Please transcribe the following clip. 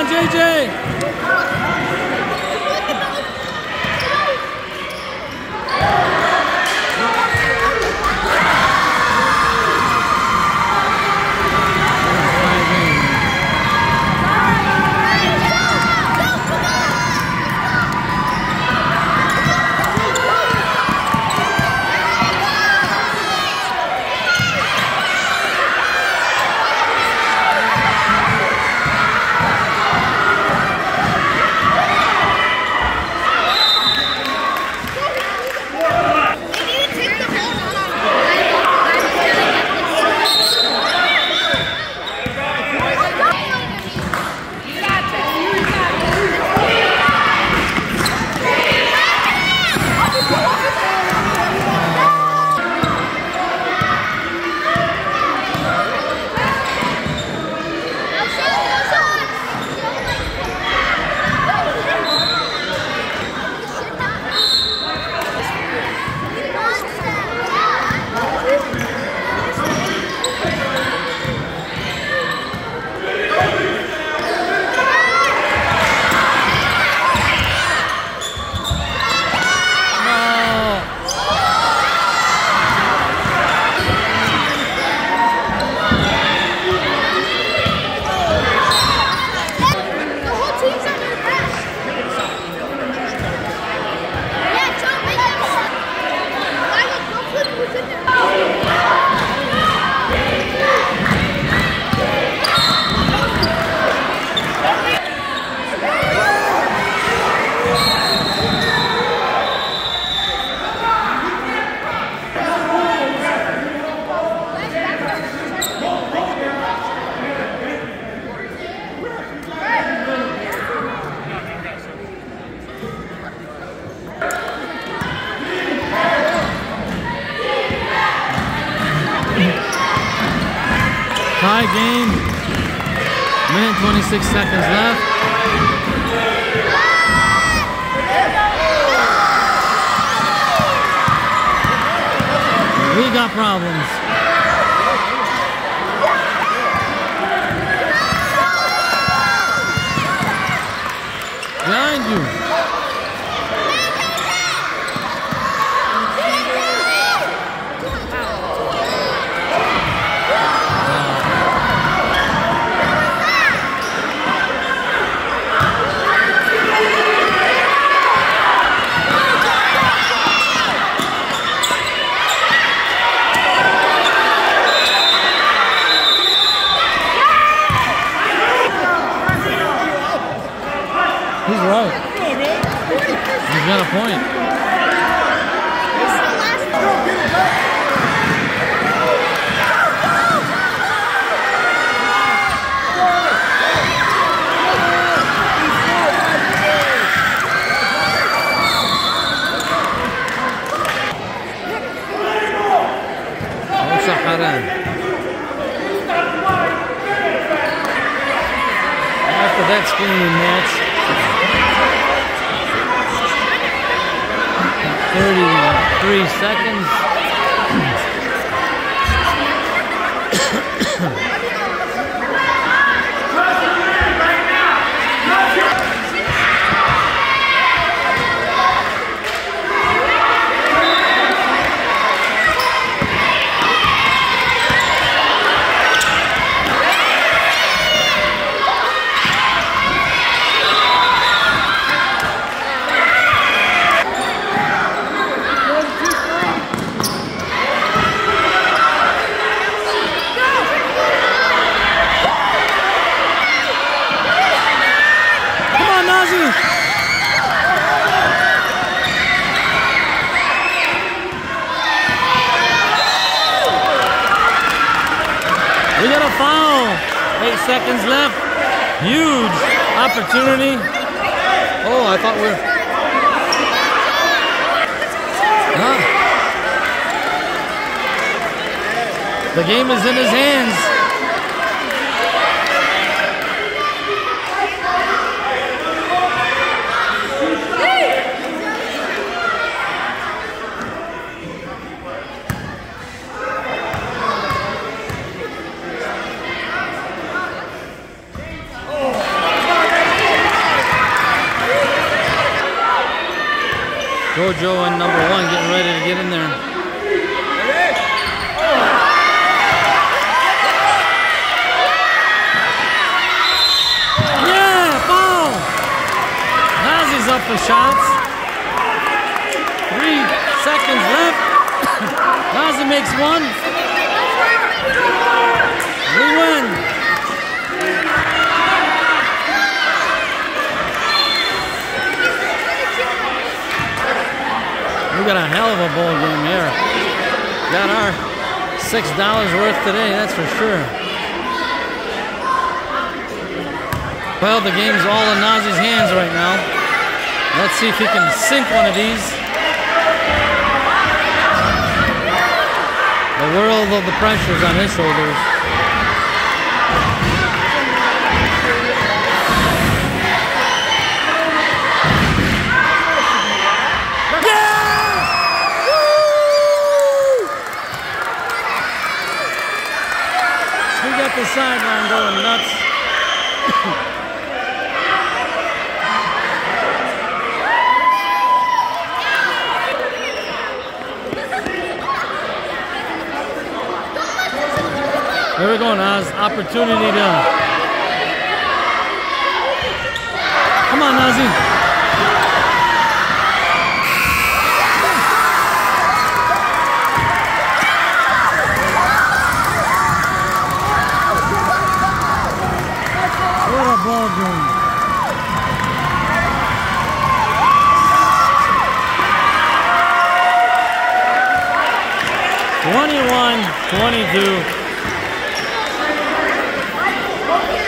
on, JJ. Tie game. Minute 26 seconds left. We got problems. Behind you. He's right. He's got a point. After that screaming match, 33 seconds. We got a foul. 8 seconds left. Huge opportunity. Oh, I thought we're... Huh? The game is in his hands. Gojo and number 1 getting ready to get in there. Yeah, foul! Nazi's up for shots. 3 seconds left. Nazi makes 1. We win. We got a hell of a bowl game here. Got our $6 worth today, that's for sure. Well, the game's all in Nazi's hands right now. Let's see if he can sink one of these. The world of the pressure's on his shoulders. The sideline going nuts. Here we go, Naz. Opportunity to. Come on, Nazi. Ball game. (21-22).